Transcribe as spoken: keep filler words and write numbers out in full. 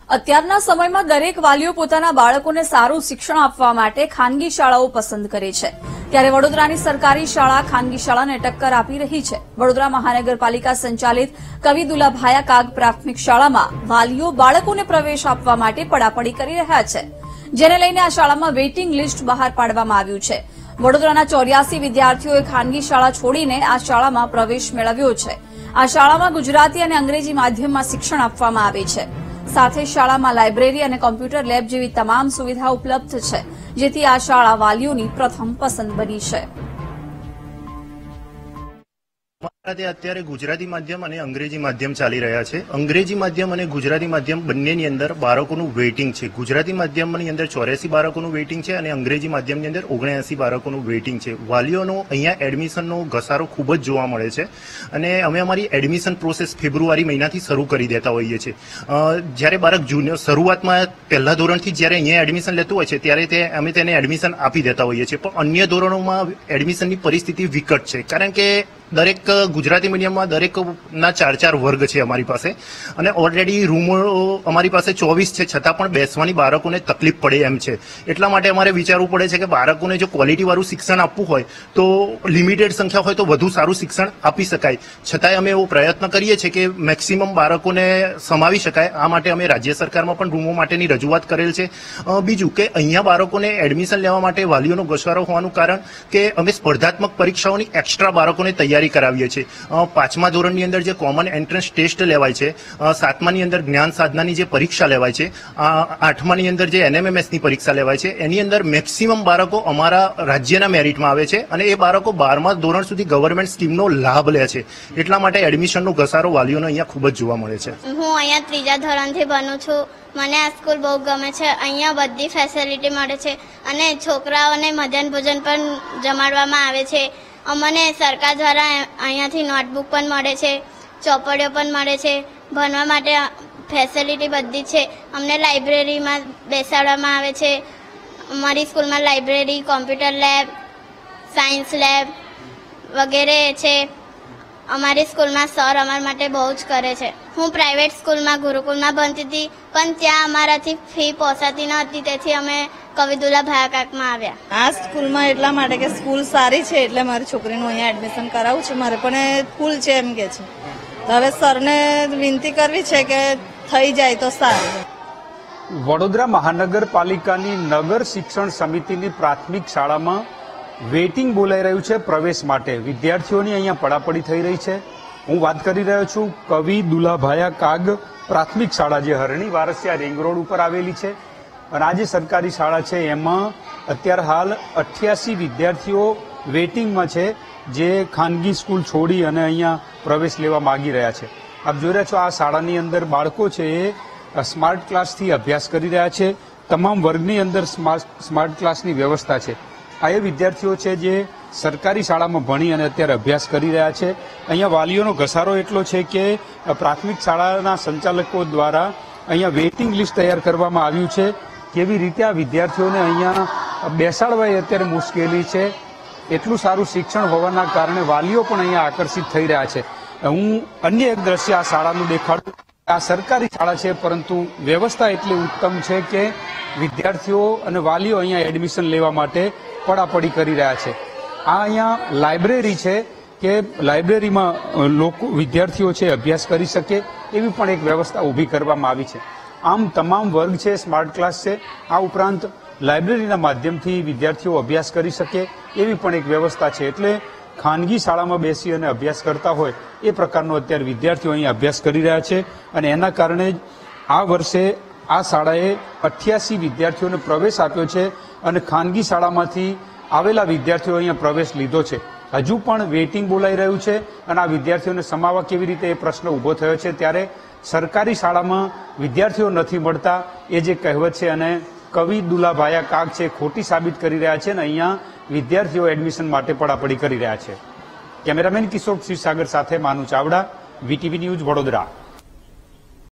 અત્યારના સમયમાં દરેક વાલીઓ પોતાના બાળકોને સારું શિક્ષણ આપવા માટે ખાનગી શાળાઓ પસંદ કરે છે, ત્યારે વડોદરાની સરકારી શાળા ખાનગી શાળાને ટક્કર આપી રહી છે। વડોદરા મહાનગરપાલિકા સંચાલિત કવિ દુલાભાયા કાગ પ્રાથમિક શાળામાં વાલીઓ બાળકોને પ્રવેશ આપવા માટે પડાપડી કરી રહ્યા છે, જેને લઈને આ શાળામાં વેઇટિંગ લિસ્ટ બહાર પાડવામાં આવ્યું છે। વડોદરાના ચોર્યાસી વિદ્યાર્થીઓએ ખાનગી શાળા છોડીને આ શાળામાં પ્રવેશ મેળવ્યો છે। આ શાળામાં ગુજરાતી અને અંગ્રેજી માધ્યમમાં શિક્ષણ આપવામાં આવે છે, સાથે શાળામાં લાઇબ્રેરી અને કોમ્પ્યુટર લેબ જેવી તમામ સુવિધા ઉપલબ્ધ છે, જેથી આ શાળા વાલીઓની પ્રથમ પસંદ બની છે। અત્યારે ગુજરાતી માધ્યમ અને અંગ્રેજી માધ્યમ ચાલી રહ્યા છે। અંગ્રેજી માધ્યમ અને ગુજરાતી માધ્યમ બંનેની અંદર બાળકોનું વેઇટિંગ છે। ગુજરાતી માધ્યમની અંદર ચોર્યાસી બાળકોનું વેઇટિંગ છે અને અંગ્રેજી માધ્યમની અંદર ઓગણએસી બાળકોનું વેઇટિંગ છે। વાલીઓનો અહીંયા એડમિશનનો ઘસારો ખૂબ જ જોવા મળે છે અને અમે અમારી એડમિશન પ્રોસેસ ફેબ્રુઆરી મહિનાથી શરૂ કરી દેતા હોઈએ છીએ। જ્યારે બાળક જુનિયર શરૂઆતમાં પહેલા ધોરણથી જ્યારે અહીંયા એડમિશન લેતું હોય છે ત્યારે તે અમે તેને એડમિશન આપી દેતા હોઈએ છીએ, પણ અન્ય ધોરણોમાં એડમિશનની પરિસ્થિતિ વિકટ છે, કારણ કે દરેક ગુજરાતી મીડિયમમાં દરેકના ચાર ચાર વર્ગ છે અમારી પાસે અને ઓલરેડી રૂમો અમારી પાસે ચોવીસ છે, છતાં પણ બેસવાની બાળકોને તકલીફ પડે એમ છે। એટલા માટે અમારે વિચારવું પડે છે કે બાળકોને જો ક્વોલિટીવાળું શિક્ષણ આપવું હોય તો લિમિટેડ સંખ્યા હોય તો વધુ સારું શિક્ષણ આપી શકાય, છતાંય અમે એવો પ્રયત્ન કરીએ છીએ કે મેક્સિમમ બાળકોને સમાવી શકાય। આ માટે અમે રાજ્ય સરકારમાં પણ રૂમો માટેની રજૂઆત કરેલ છે। બીજું કે અહીંયા બાળકોને એડમિશન લેવા માટે વાલીઓનો ઘસારો હોવાનું કારણ કે અમે સ્પર્ધાત્મક પરીક્ષાઓની એક્સ્ટ્રા બાળકોને તૈયારી કરાવીએ છીએ। પાંચમા ધોરણની અંદર જે કોમન એન્ટ્રન્સ ટેસ્ટ લેવાય છે, સાતમાની અંદર જ્ઞાન સાધનાની જે પરીક્ષા લેવાય છે, આઠમાની અંદર જે એનએમએમએસની પરીક્ષા લેવાય છે, એની અંદર મેક્સિમમ બાળકો અમારા રાજ્યના મેરિટમાં આવે છે અને એ બાળકો બારમા ધોરણ સુધી ગવર્મેન્ટ સ્કીમનો લાભ લે છે। એટલા માટે એડમિશનનો ઘસારો વાલીઓનો અહીંયા ખૂબ જ જોવા મળે છે। હું અહીંયા ત્રીજા ધોરણથી ભણું છું। મને આ સ્કૂલ બહુ ગમે છે। અહીંયા બધી ફેસિલિટી મળે છે અને છોકરાઓને મધ્યાહન ભોજન પણ જમાડવામાં આવે છે। અમને સરકાર દ્વારા અહીંયાથી નોટબુક પણ મળે છે, ચોપડીઓ પણ મળે છે, ભણવા માટે ફેસિલિટી બધી છે। અમને લાઇબ્રેરીમાં બેસાડવામાં આવે છે। અમારી સ્કૂલમાં library, computer lab, science lab વગેરે છે। અમારી સ્કૂલમાં સર અમારા માટે બહુ જ કરે છે। હું પ્રાઇવેટ સ્કૂલમાં ગુરુકુલમાં ભણતી હતી, પણ ત્યાં અમારાથી ફી પોસાતી ન હતી, તેથી અમે કવિ દુલાભાયા કાગમાં આવ્યા। આ સ્કૂલમાં એટલા માટે કે સ્કૂલ સારી છે એટલે મારી છોકરીનું અહીંયા એડમિશન કરાવવું છે મારે, પણ એ ફૂલ છે એમ કે છે, હવે સરને વિનંતી કરવી છે કે થઈ જાય તો સારું। વડોદરા મહાનગરપાલિકાની નગર શિક્ષણ સમિતિની પ્રાથમિક શાળામાં વેઇટિંગ બોલાઈ રહ્યું છે પ્રવેશ માટે। વિદ્યાર્થીઓની અહીંયા પડાપડી થઈ રહી છે। હું વાત કરી રહ્યો છું કવિ દુલાભાયા કાગ પ્રાથમિક શાળા, જે હરણી વારસિયા રિંગ રોડ ઉપર આવેલી છે અને આ જે સરકારી શાળા છે એમાં અત્યારે હાલ અઠ્યાસી વિદ્યાર્થીઓ વેઇટિંગમાં છે, જે ખાનગી સ્કૂલ છોડી અને અહીંયા પ્રવેશ લેવા માંગી રહ્યા છે। આપ જોઈ રહ્યા છો આ શાળાની અંદર બાળકો છે એ સ્માર્ટ ક્લાસથી અભ્યાસ કરી રહ્યા છે। તમામ વર્ગની અંદર સ્માર્ટ ક્લાસની વ્યવસ્થા છે। આ એ વિદ્યાર્થીઓ છે જે સરકારી શાળામાં ભણી અને અત્યારે અભ્યાસ કરી રહ્યા છે। અહીંયા વાલીઓનો ઘસારો એટલો છે કે પ્રાથમિક શાળાના સંચાલકો દ્વારા અહીંયા વેઇટિંગ લિસ્ટ તૈયાર કરવામાં આવ્યું છે। કેવી રીતે આ વિદ્યાર્થીઓને અહીંયા બેસાડવા એ અત્યારે મુશ્કેલી છે। એટલું સારું શિક્ષણ હોવાના કારણે વાલીઓ પણ અહીંયા આકર્ષિત થઈ રહ્યા છે। હું અન્ય એક દ્રશ્ય આ શાળાનું દેખાડું। આ સરકારી શાળા છે, પરંતુ વ્યવસ્થા એટલી ઉત્તમ છે કે વિદ્યાર્થીઓ અને વાલીઓ અહીંયા એડમિશન લેવા માટે પડાપડી કરી રહ્યા છે। આ અહીંયા લાઇબ્રેરી છે કે લાઇબ્રેરીમાં લોકો વિદ્યાર્થીઓ છે અભ્યાસ કરી શકે એવી પણ એક વ્યવસ્થા ઊભી કરવામાં આવી છે। આમ તમામ વર્ગ છે, સ્માર્ટ ક્લાસ છે। આ ઉપરાંત લાઇબ્રેરીના માધ્યમથી વિદ્યાર્થીઓ અભ્યાસ કરી શકે એવી પણ એક વ્યવસ્થા છે। એટલે ખાનગી શાળામાં બેસી અને અભ્યાસ કરતા હોય એ પ્રકારનો અત્યારે વિદ્યાર્થીઓ અહીંયા અભ્યાસ કરી રહ્યા છે અને એના કારણે જ આ વર્ષે આ શાળાએ અઠ્યાસી વિદ્યાર્થીઓને પ્રવેશ આપ્યો છે અને ખાનગી શાળામાંથી આવેલા વિદ્યાર્થીઓ અહીંયા પ્રવેશ લીધો છે। હજુ પણ વેઇટિંગ બોલાઈ રહ્યું છે અને આ વિદ્યાર્થીઓને સમાવવા કેવી રીતે એ પ્રશ્ન ઊભો થયો છે, ત્યારે સરકારી શાળામાં વિદ્યાર્થીઓ નથી મળતા એ જે કહેવત છે અને કવિ દુલાભાયા કાગ છે ખોટી સાબિત કરી રહ્યા છે અને અહીંયા વિદ્યાર્થીઓ એડમિશન માટે પડાપડી કરી રહ્યા છે। કેમેરામેન કિશોર ક્ષીરસાગર સાથે માનુ ચાવડા, વીટીવી ન્યૂઝ, વડોદરા।